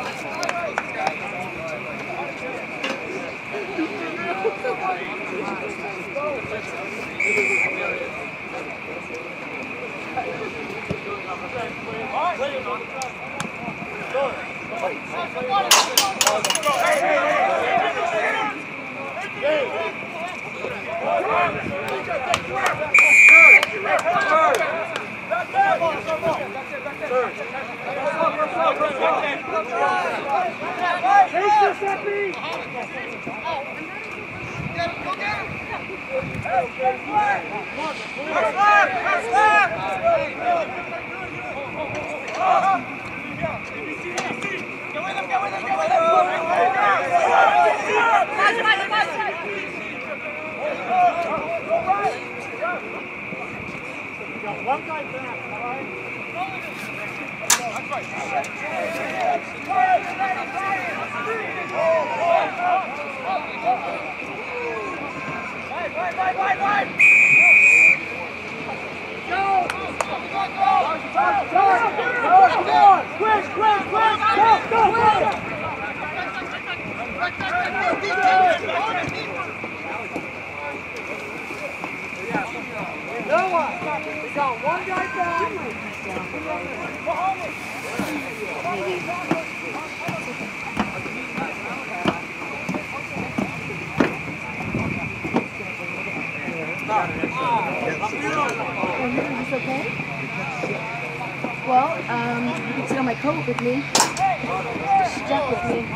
You can sit on my coat with me. Strap with me.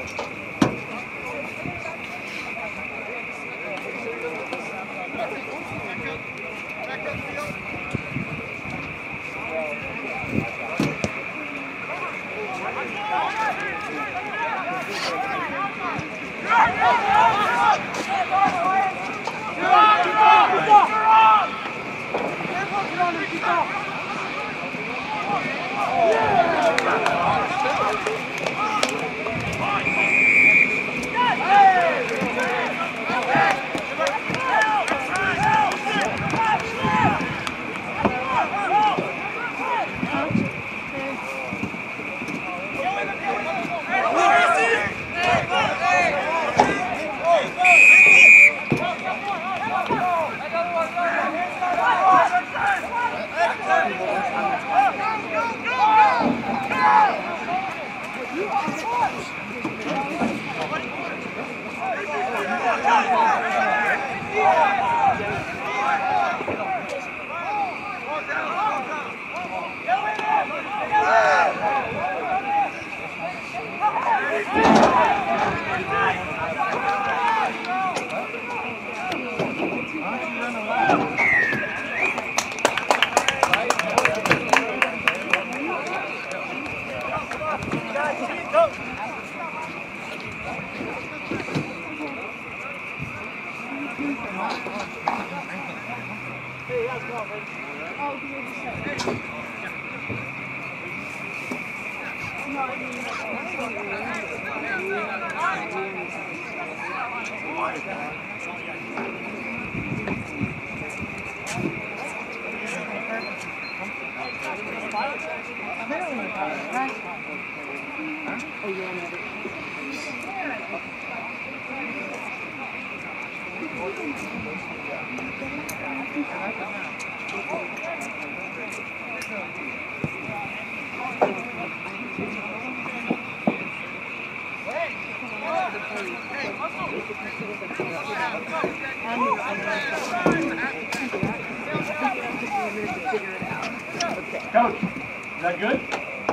Coach, is that good?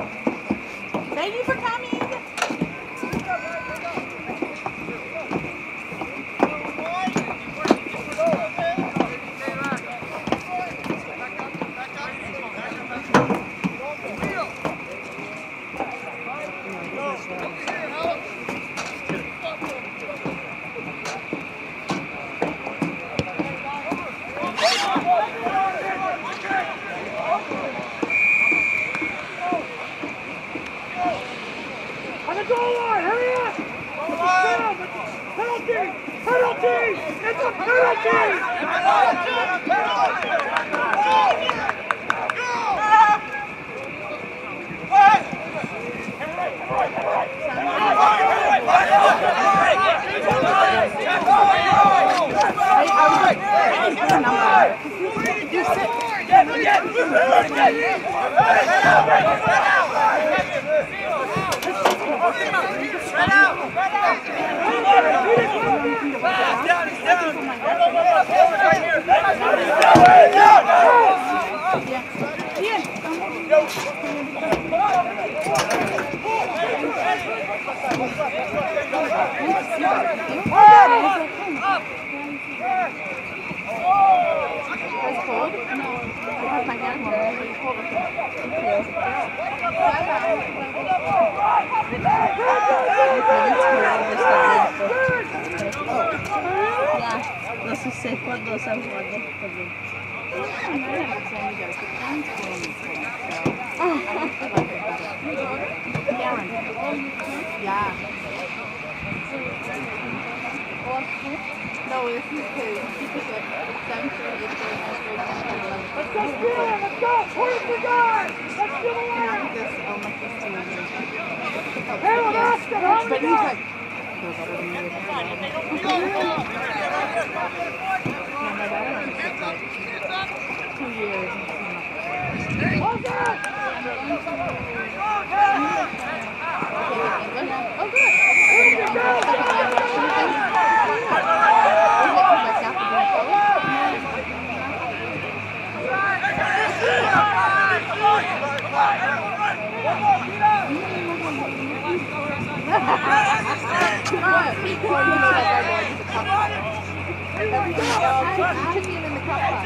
Thank you for coming. No se sé cuándo se han jugado también. Yeah. No, this is his. He took it 7th grade, 8th grade, 9th grade, 10th grade, 11th grade. Let's go, Spirit! Let's go! Point the guard! Let's give a line! This elementary school. Hey, we're asking, how But many he's guys? like, goes better than me. Yeah, my daughter only took like 2 years. Hold that! Oh, good. Chicken in the crock pot.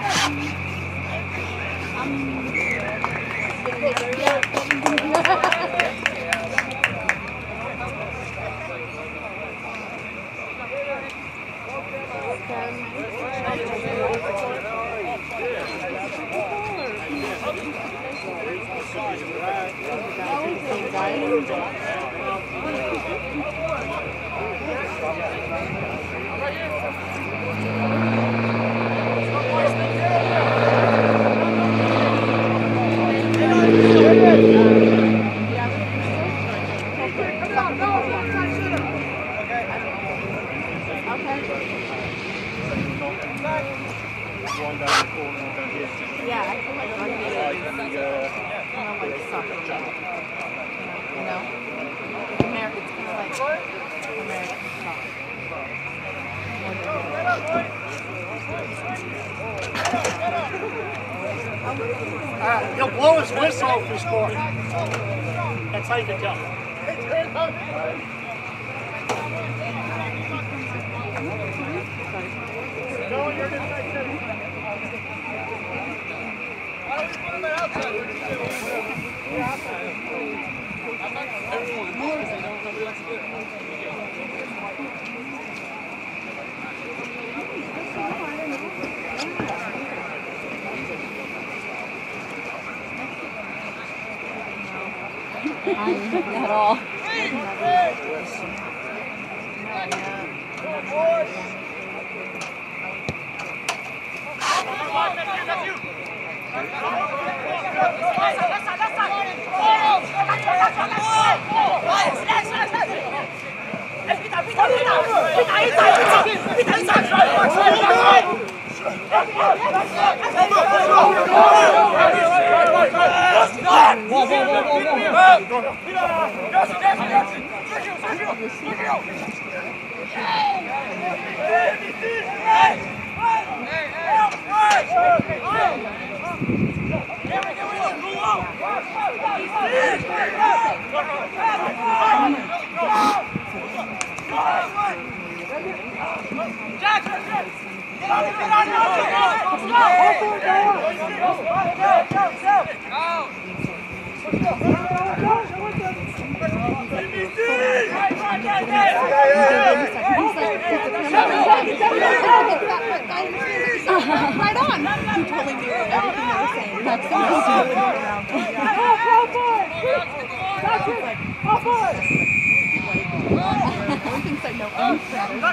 He'll blow his whistle if we score. That's how you can tell. Not at all. Right on. You totally knew everything they were saying. That's so He thinks I know anything.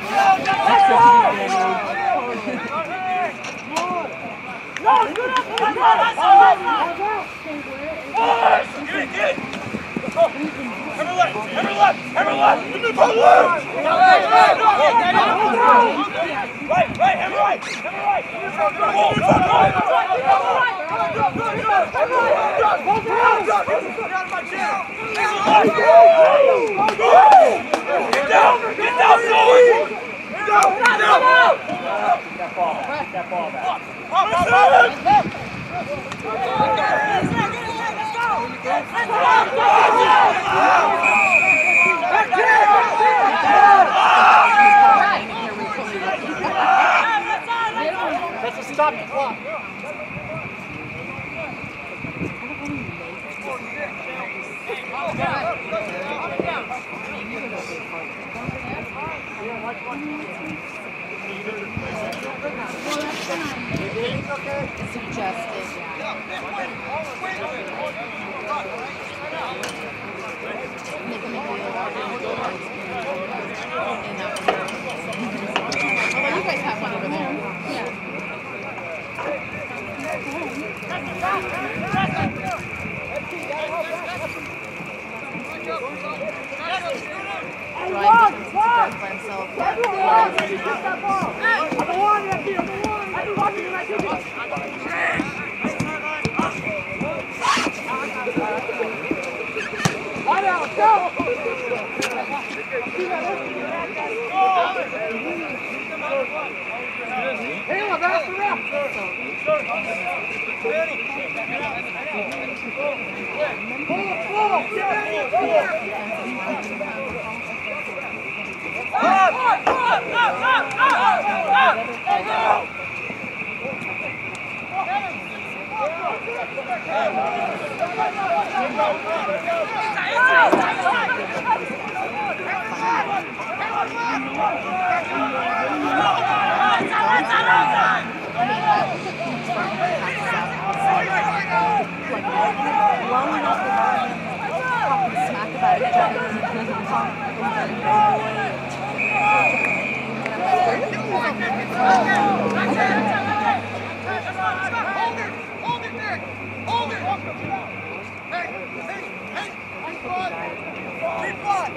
That's a stop the clock. Although you guys have one over there. Yeah. blowing up the volume, talking smack about each other, Hold it, Nick! Hold it! Hey! Keep on! Keep on!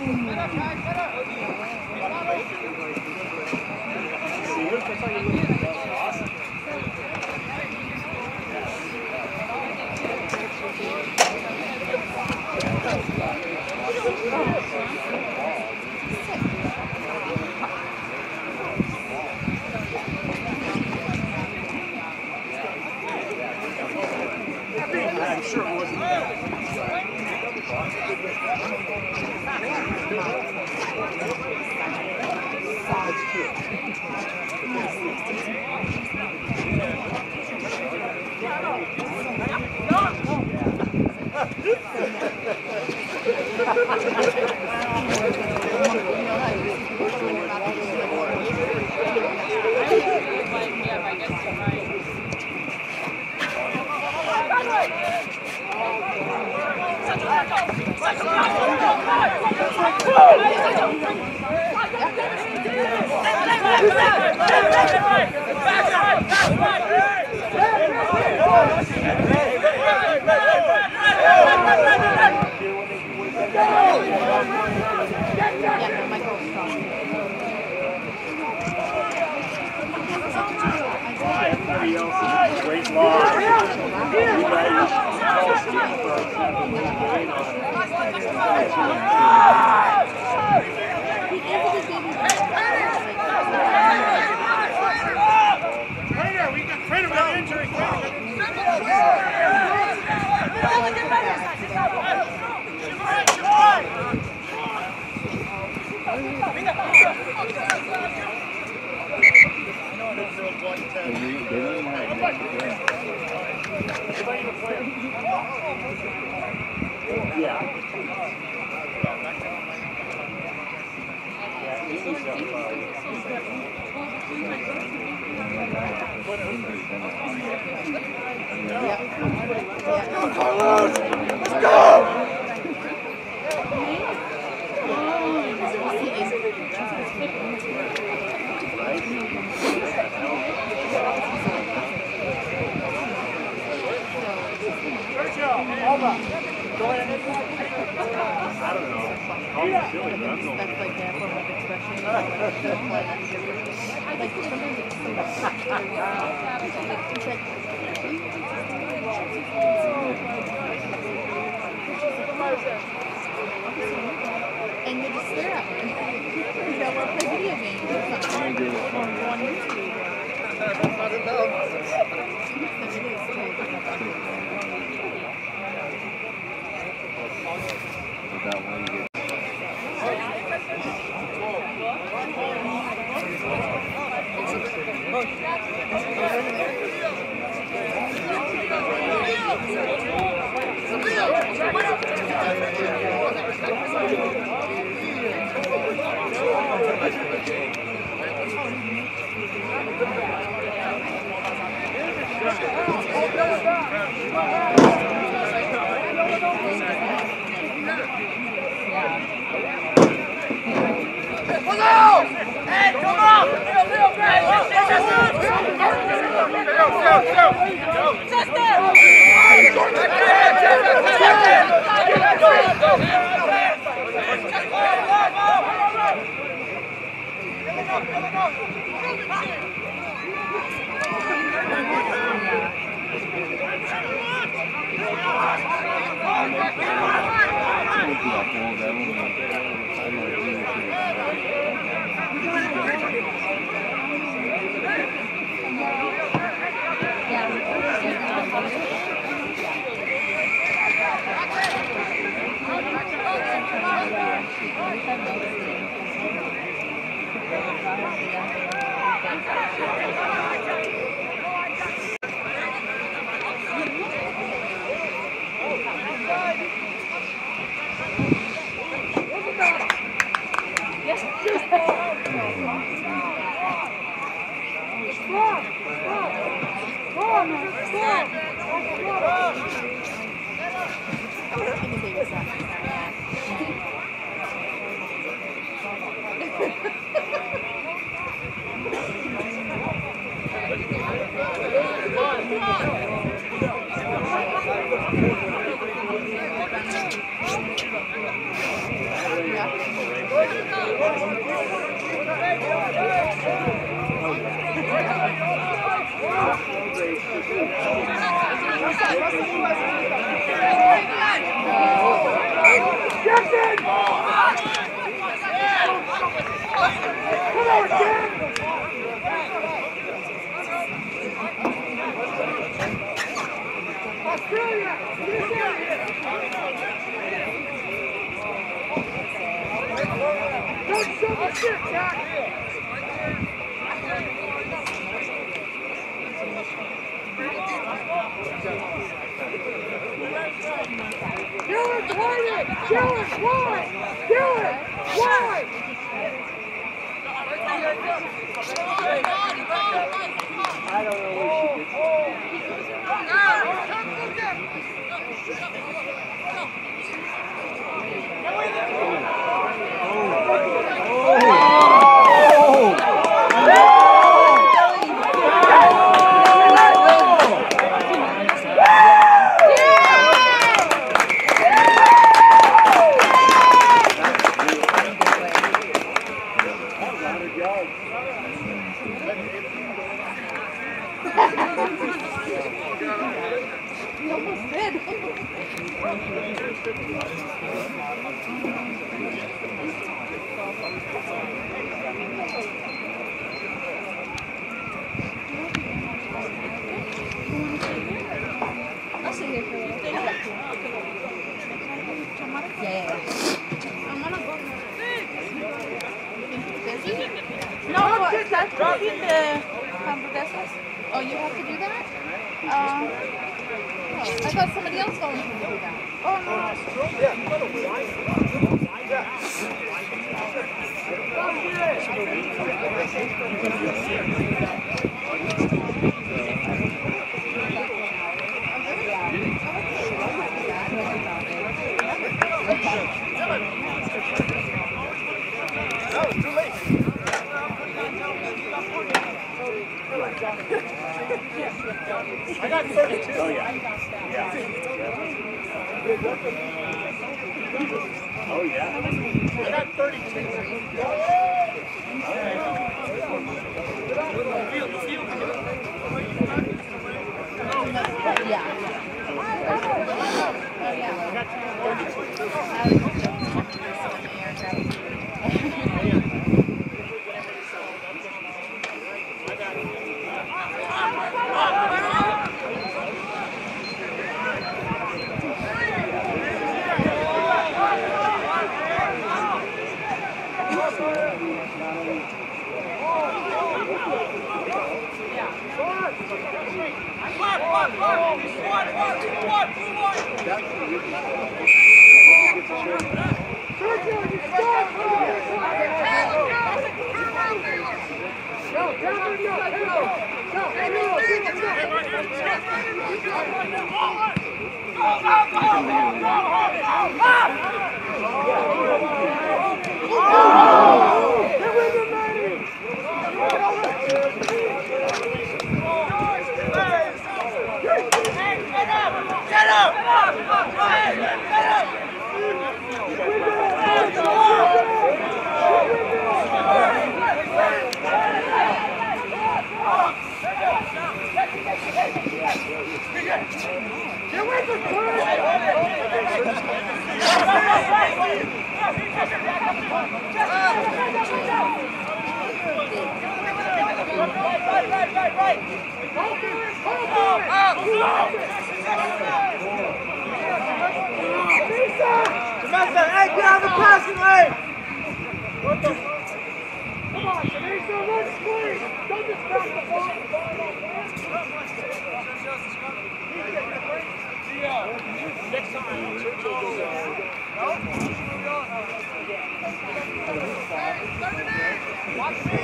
See, that's how you I'm sure it wasn't bad. That's true. Great line. Trainer, we got trainer got injury. Yeah. Carlos, let's go! Sergio, Alba, go ahead. I don't know. Silly, that's like that form of expression. Like sometimes it's like and you just stare at me. You don't want to play video games or something. Or go on YouTube. Not enough. That one you get. Hey, come on! Australia! Don't show the shit, Jack! Do it, Whitey! Do it! Why? Do it! Why? I don't know where she You almost did. I'll sit here for a little. Yeah. I'm gonna go. Busy? No, what? That's cooking the hamburguesas. Oh, you have to do that? Oh, I thought somebody else going to do that. Oh, That was too late. I got 32. Oh, yeah. Yeah. Oh, yeah. I got 32. yeah. Hey, get out of the passing lane! What the? Come on, Denise, run screen! Don't just back the ball! Next time, Churchill goes watch me!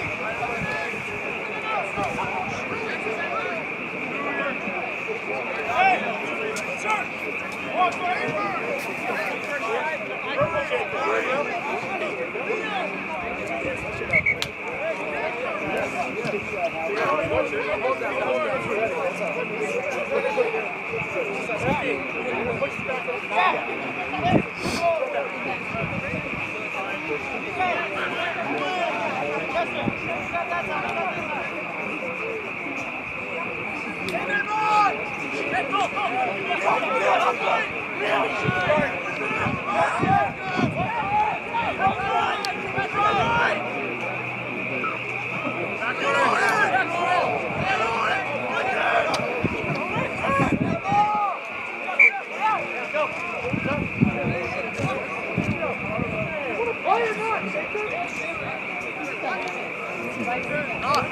Hey! Sir! Walk right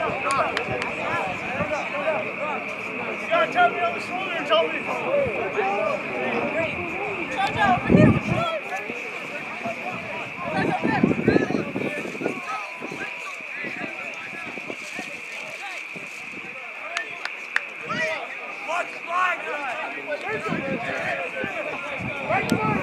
You gotta tap me on the shoulder and tell me. Jojo, over here with Sean. Guys, over there. Watch flag. Right foot.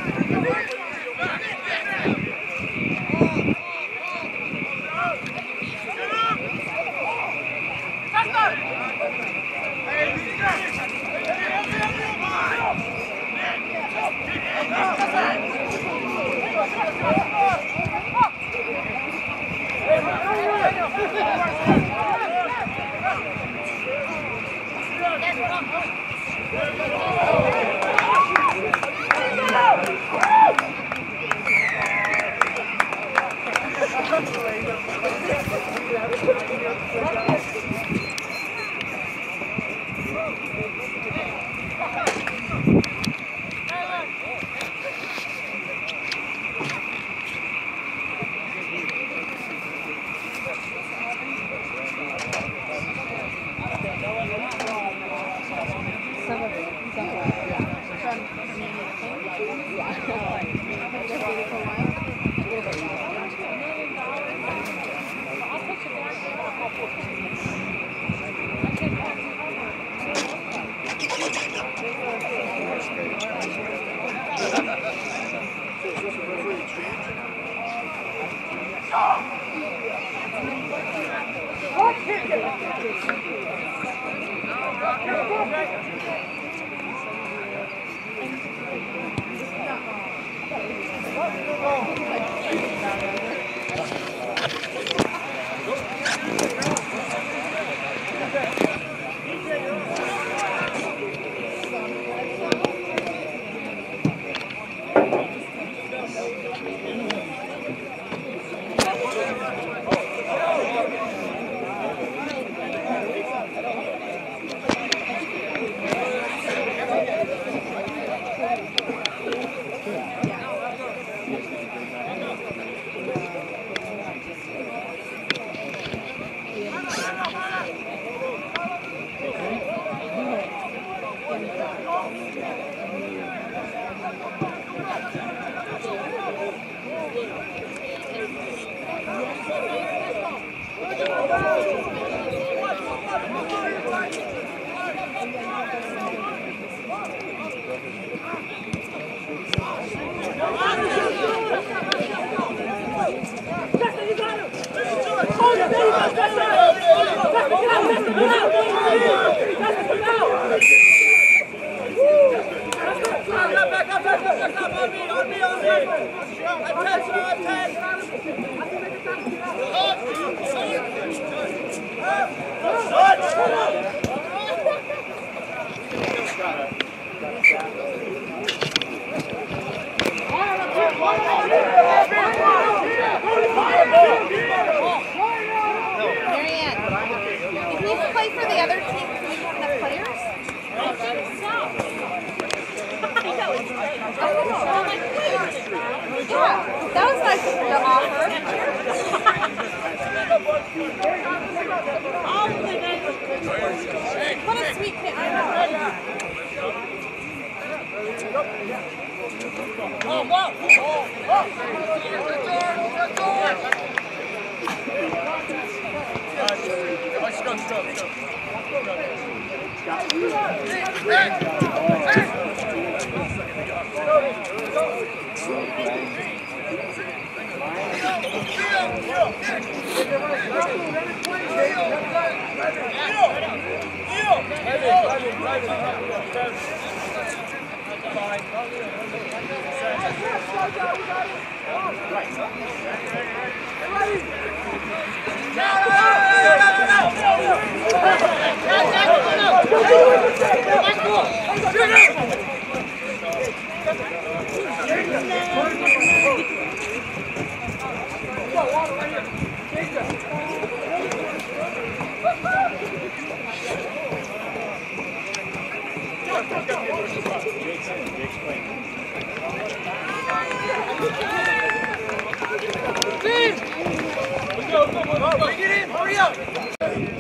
Bring it in, hurry up!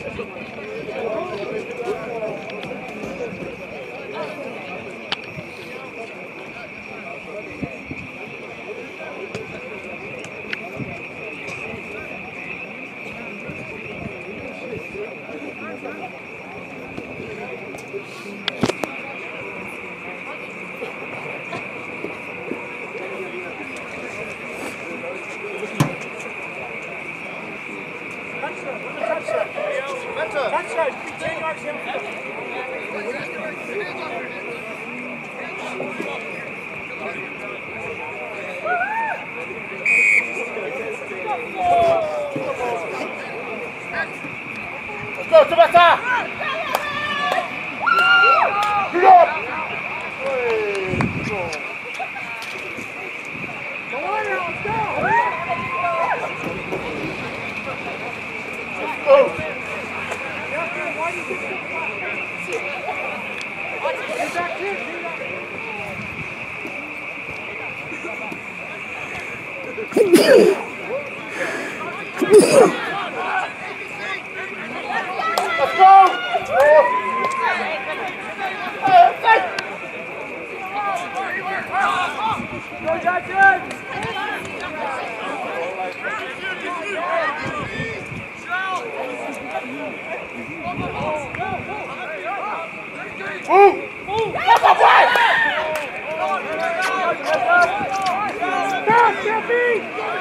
Let's go, Tabata! Get up! Come on now, let's go! Let's go! Why do you get Is that kid? Let's go! Go, Jackson! Move! That's a play! Pass, Jeffy!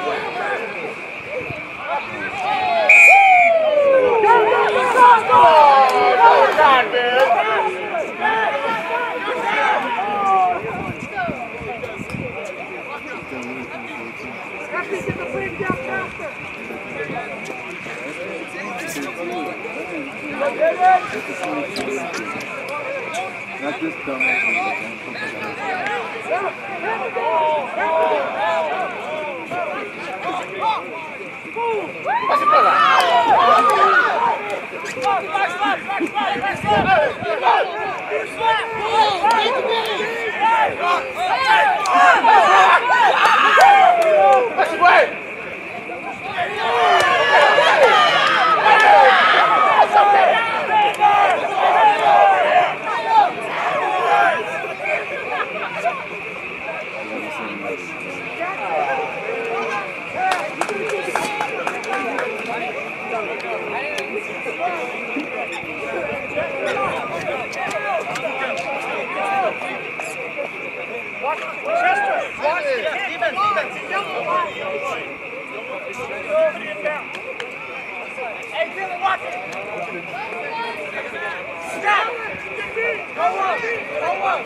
Go, go, go, go, go! Oh, God, man! Jeffy, get the big down faster! Not this dumbass. What's it, brother? That's the way! Hey, Dylan, watch it! Stop! Go up! Go up!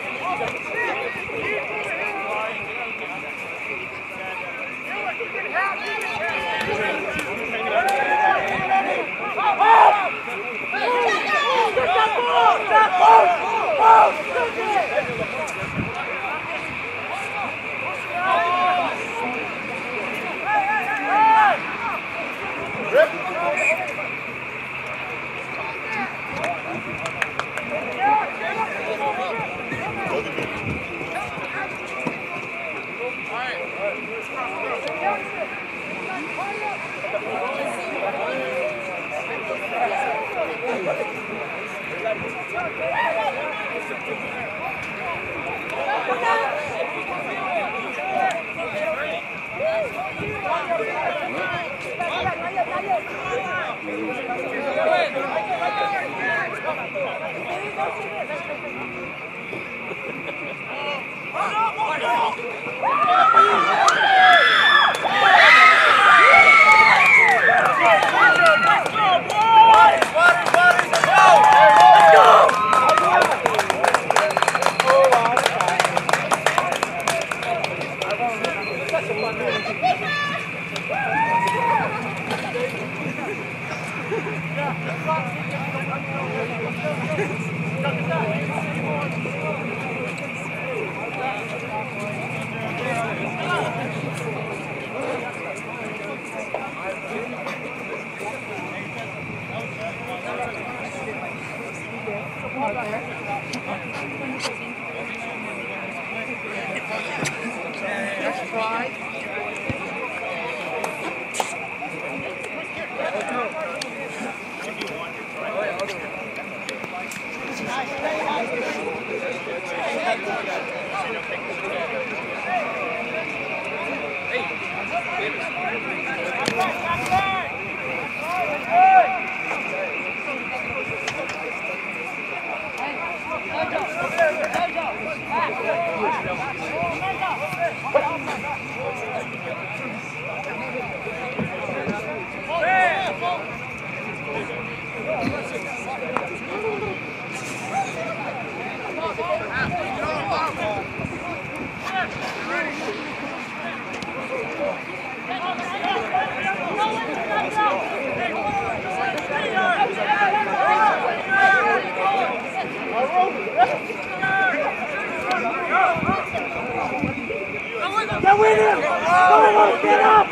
Get with him! Go, get up!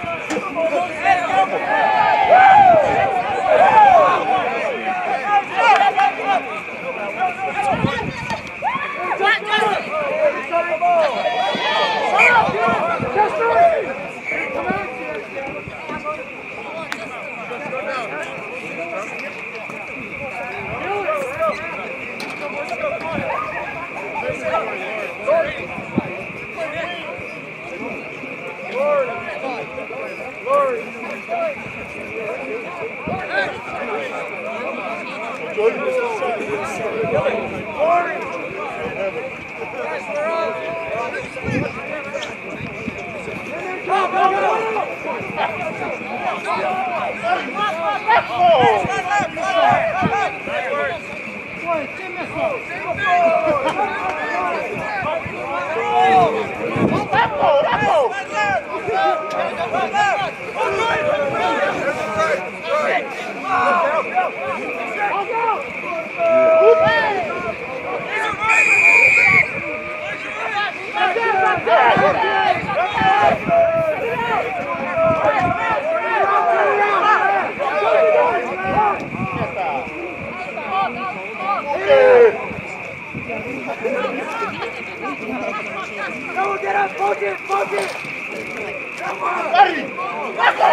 Go, get up, focus, focus! Ready! Let's go!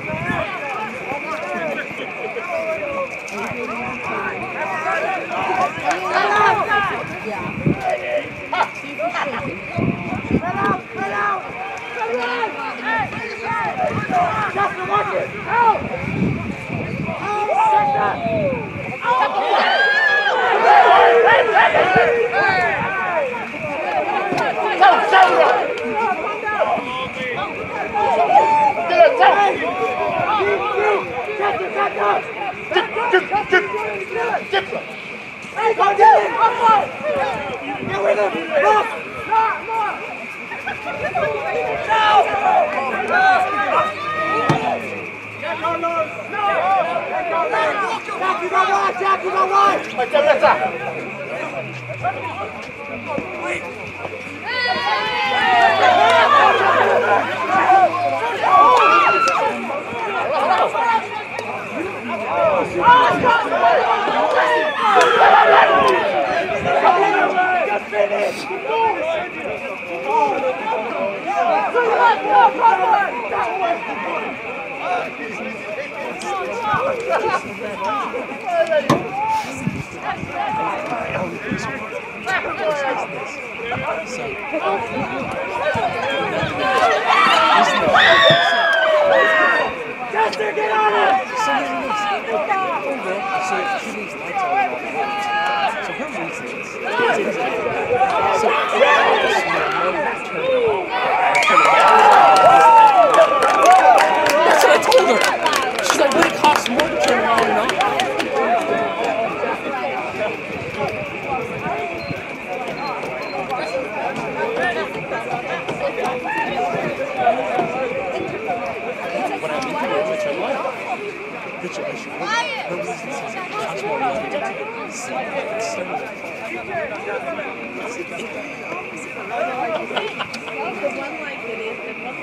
Justin, watch it! Out! Get with him! Look! Jack, you go wide! Jack, you go wide! Just finish! Chester, get on it! So she needs lights on. So her reason is so that's what I told her. She's like, would it cost more to turn around or not? What I mean to do is turn light off. Her reason is it costs more money to see The one like it is, the one.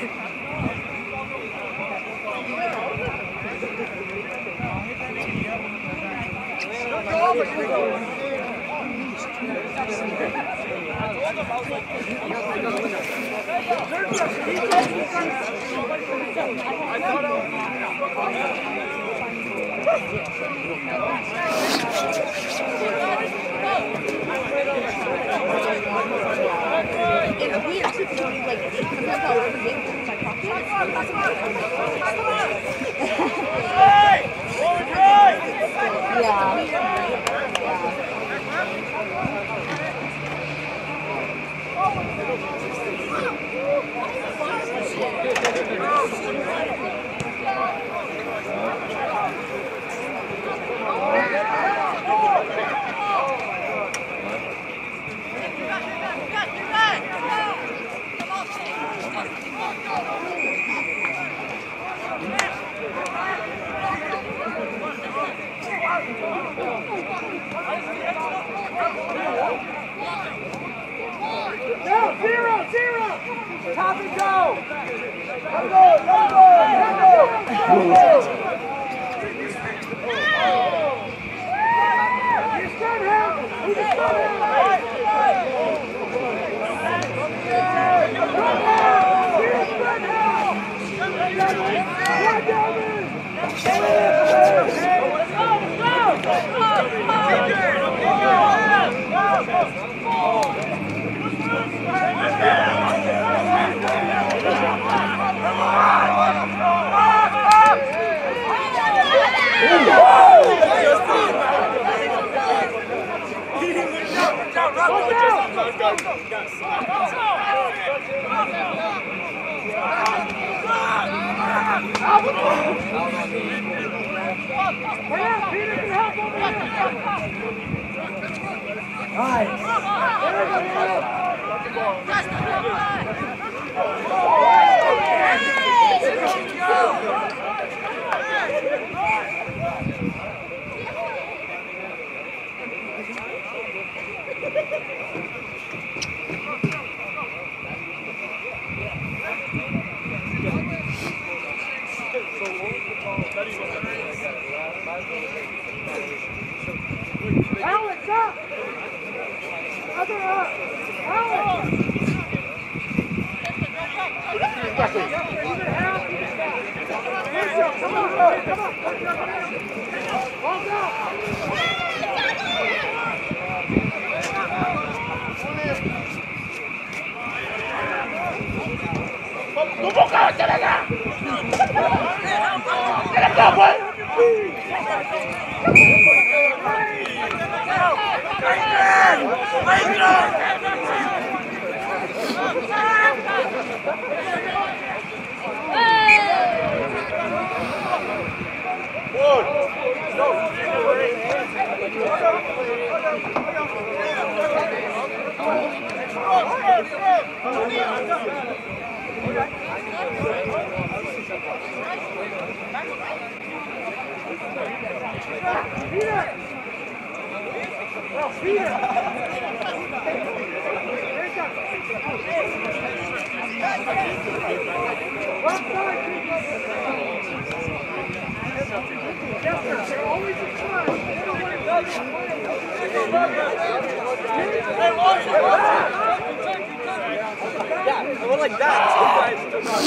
It's weird too, because like sometimes I'll forget my pocket. Top and go! Let go! Alex, up! Other up! Alex! Come on, come on! Balls out! ¡Vamos acá! ¡Te la da! ¡Te la da, güey! Yeah, I went like that.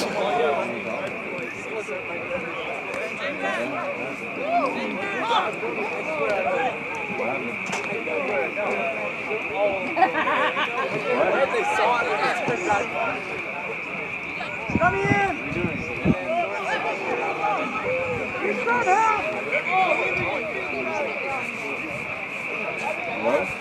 They saw it. Come in! He's not out!